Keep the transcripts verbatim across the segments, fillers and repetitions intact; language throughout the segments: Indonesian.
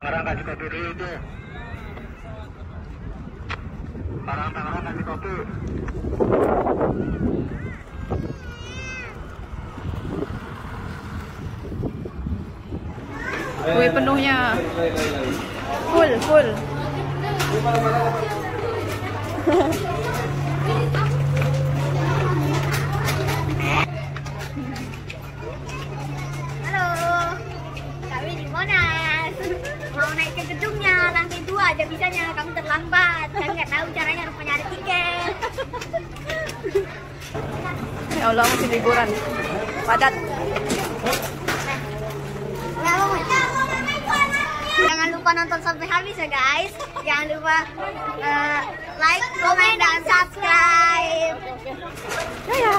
Tangerang kasih kopi dulu itu. Tangerang Tangerang kasih kopi. Kue penuhnya. Full, full. Halo, kami di Monas. Mau naik ke gedungnya, lantai dua aja bisanya. Kamu terlambat. Kami nggak tahu caranya, rupanya ada tiket. Ya Allah, masih liburan. Padat. Jangan lupa nonton sampai habis ya guys. Jangan lupa uh, like, komen, dan subscribe. Ya.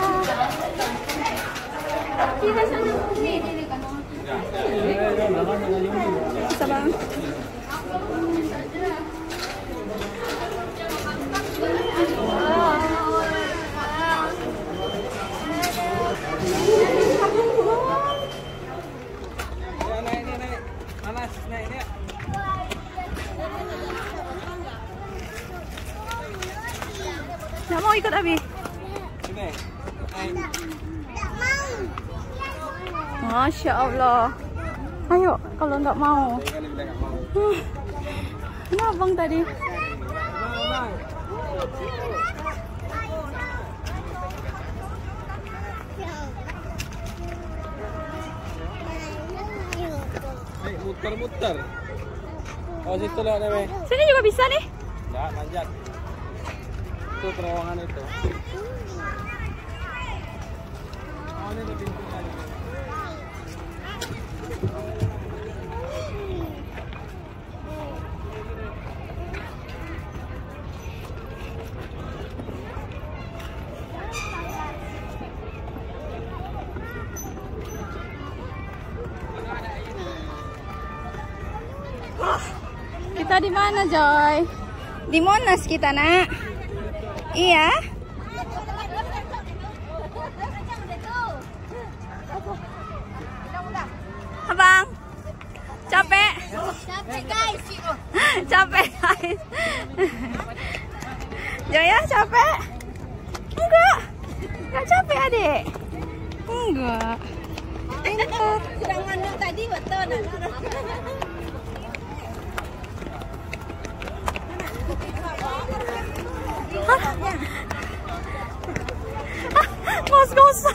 Bisa bang. Nggak mau ikut Abi? Masya Allah. Ayo, kalau nggak mau. Hmm. Kenapa bang tadi? Muter-muter. Oh situ lah Dewe. Sini juga bisa nih. Ya, manjat. Itu terowongan itu. Oh ini ada pintunya. Kita di mana, Joy? Di Monas kita, Nak. Iya. Abang, capek? Capek guys. Capek, guys. Joy ya, capek? Enggak. Enggak capek, Adik. Enggak. Pintar. Sudah ngandung tadi betul. Ngos-ngosan.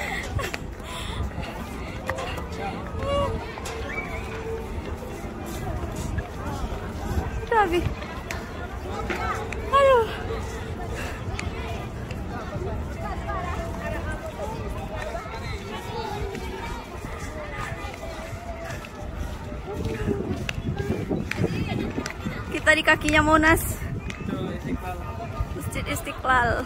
Udah habis. Aduh. Kita di kakinya Monas. Masjid Istiqlal.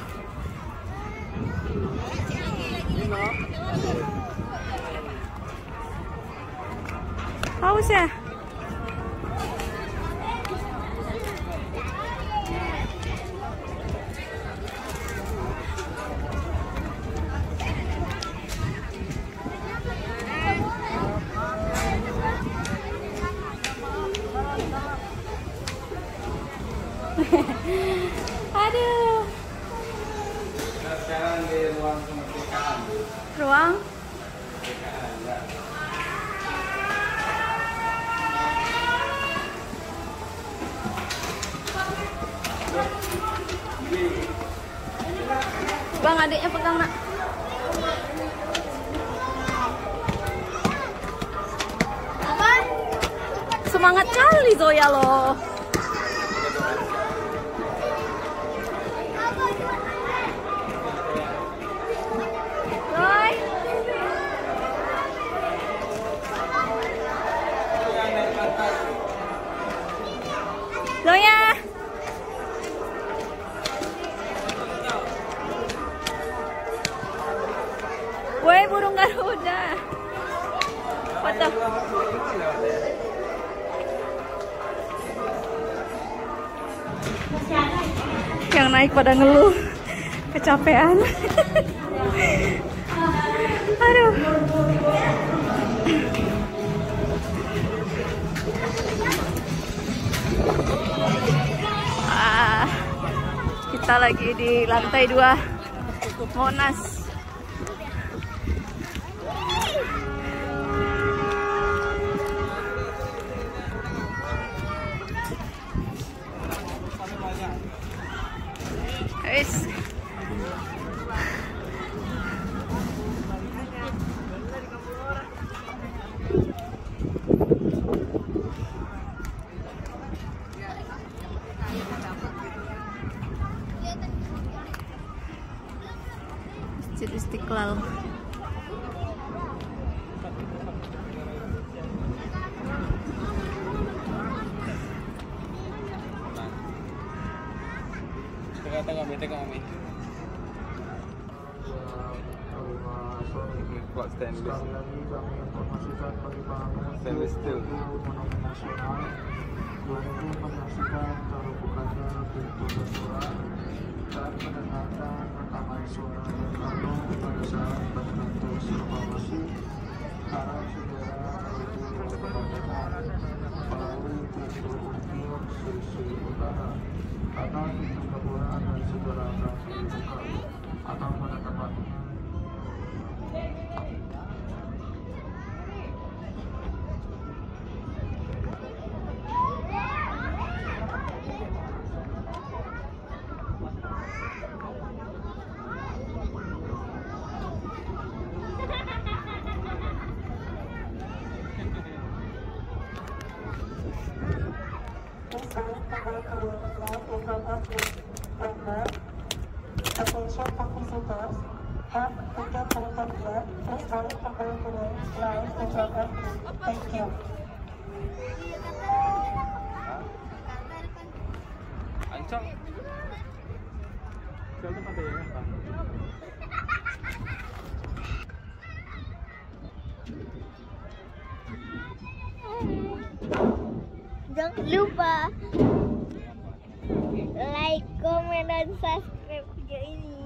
Haus ya? Aduh. Sekarang di ruang kemerdekaan. Ruang? Kemerdekaan, ya. Bang, adiknya pegang, Nak. Apa? Semangat kali Zoya loh. Zoy. Zoya. Woi, burung Garuda. Foto. Yang naik pada ngeluh kecapean. Aduh. Kita lagi di lantai dua Monas. Guys, Masjid Istiqlal. Tengah-tengah, tengah kami. Kuat stainless. Stainless steel. Atau itu kekurangan dan segala atau pada tempat Attention participants, have ticket printed here. Please hurry to go to the line to check out. Thank you. Ancang. Siapa tempat dia apa? Jangan lupa like, komen, dan subscribe video ini.